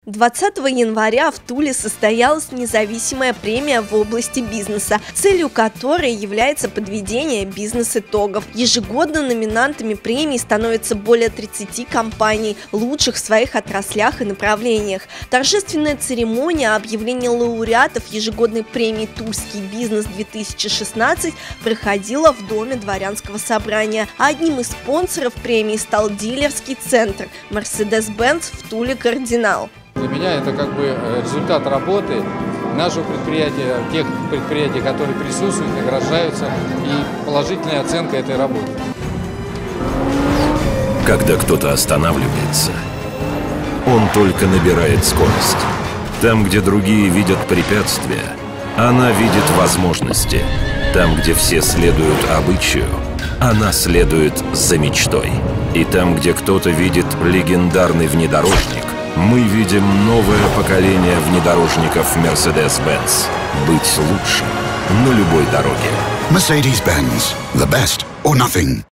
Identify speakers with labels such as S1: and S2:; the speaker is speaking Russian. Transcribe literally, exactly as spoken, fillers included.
S1: двадцатого января в Туле состоялась независимая премия в области бизнеса, целью которой является подведение бизнес-итогов. Ежегодно номинантами премии становятся более тридцати компаний, лучших в своих отраслях и направлениях. Торжественная церемония объявления лауреатов ежегодной премии «Тульский бизнес-две тысячи шестнадцать» проходила в Доме дворянского собрания. А одним из спонсоров премии стал дилерский центр «Мерседес-Бенц» в Туле «Кардинал».
S2: Для меня это как бы результат работы нашего предприятия, тех предприятий, которые присутствуют, награждаются, и положительная оценка этой работы.
S3: Когда кто-то останавливается, он только набирает скорость. Там, где другие видят препятствия, она видит возможности. Там, где все следуют обычаю, она следует за мечтой. И там, где кто-то видит легендарный внедорожник, мы видим новое поколение внедорожников Mercedes-Benz. Быть лучше на любой дороге.
S4: Mercedes-Benz. The best or nothing.